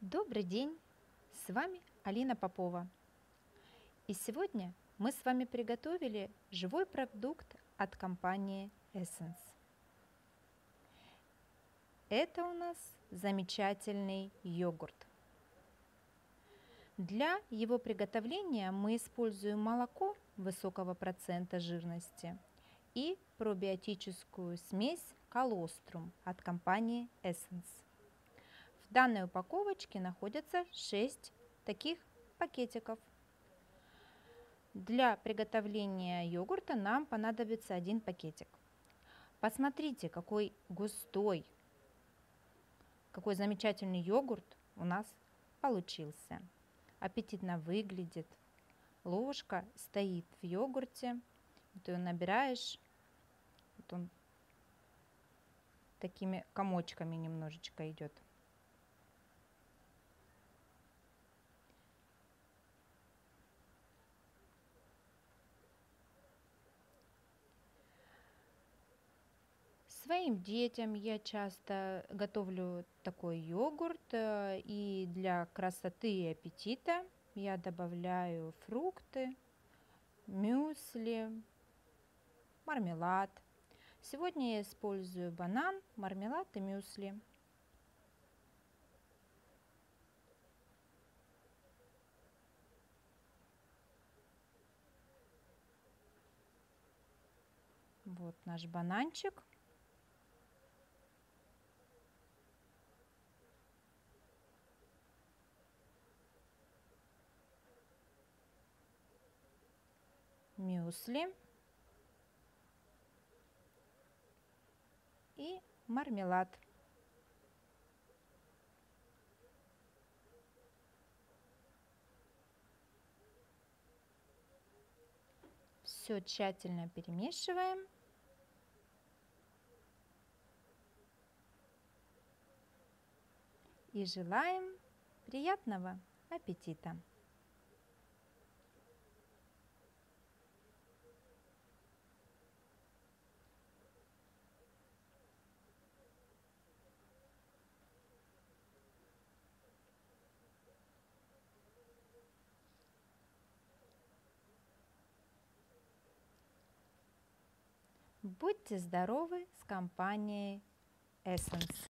Добрый день! С вами Алина Попова. И сегодня мы с вами приготовили живой продукт от компании Essence. Это у нас замечательный йогурт. Для его приготовления мы используем молоко высокого процента жирности и пробиотическую смесь колострум от компании Essence. В данной упаковочке находится 6 таких пакетиков. Для приготовления йогурта нам понадобится 1 пакетик. Посмотрите, какой густой, какой замечательный йогурт у нас получился. Аппетитно выглядит. Ложка стоит в йогурте. Ты набираешь, вот он такими комочками немножечко идет. Своим детям я часто готовлю такой йогурт, и для красоты и аппетита я добавляю фрукты, мюсли, мармелад. Сегодня я использую банан, мармелад и мюсли. Вот наш бананчик. Мюсли и мармелад. Все тщательно перемешиваем. И желаем приятного аппетита! Будьте здоровы с компанией Essence!